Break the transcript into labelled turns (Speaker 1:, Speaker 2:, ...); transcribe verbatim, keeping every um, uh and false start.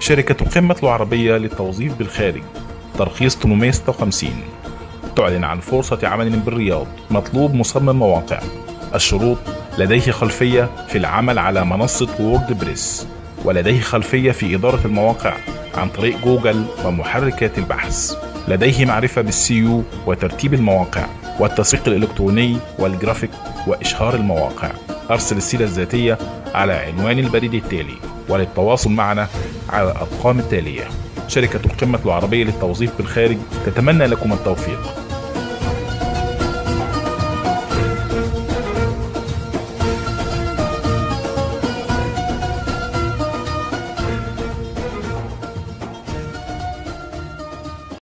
Speaker 1: شركة قمة العربية للتوظيف بالخارج، ترخيص ثمانمائة وستة وخمسين، تعلن عن فرصة عمل بالرياض. مطلوب مصمم مواقع. الشروط: لديه خلفية في العمل على منصة وورد بريس، ولديه خلفية في إدارة المواقع عن طريق جوجل ومحركات البحث، لديه معرفة بالسيو وترتيب المواقع والتسويق الإلكتروني والجرافيك وإشهار المواقع. أرسل السيرة الذاتية على عنوان البريد التالي، وللتواصل معنا على الأرقام التالية. شركة القمة العربية للتوظيف بالخارج تتمنى لكم التوفيق.